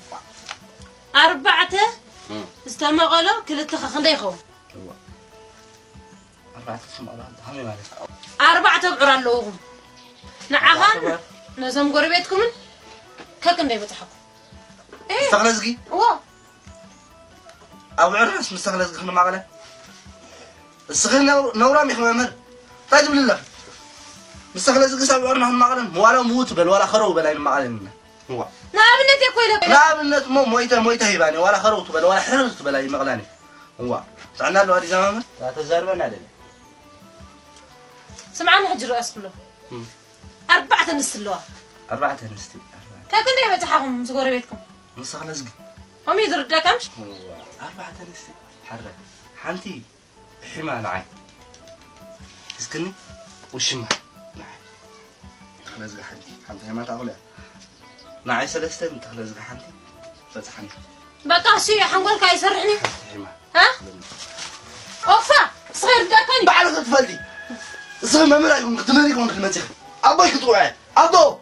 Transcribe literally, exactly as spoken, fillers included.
أربعة استمغلوا كل التخخندي خو أربعة استمغلوا همي مالك أربعة بعر اللوهم نعهان نزم قريبتكم ككندي بتحكوا إيه استغلزقي وا أو عرس مستغلزقي خلنا معقلة الصغير نورام يخمر مر طيب لله مستغلزقي سبع عرنا هم معقلة ولا موت بل ولا خرو بل إن معقلة هو نعم نتي كويلة نعم نت مو مويته مويته هيباني ولا خروت بل ولا حرزت بل إن مغلاني هو تعنا له هذه زمان لا تزاربنا عليه سمعنا حجر رأس كله أربعة نستلوا أربعة نستي ككندي بتحكم سقوري بيتكم مستغلزقي هم يدرد كمش أربعة نستي حرة حنتي حما نعي تسكني وشمها نعي تخلزقي حنتي حنتي ما تعقولها نعي سلسلة من تخلزقي حنتي فتحني بقى شيء حنقول كاي يسرحني حما ها أوفا صغير دكاني بعرف تفلدي صغير ما ملاك تمريك ونخ المنتخ أبوي كتوعي أبو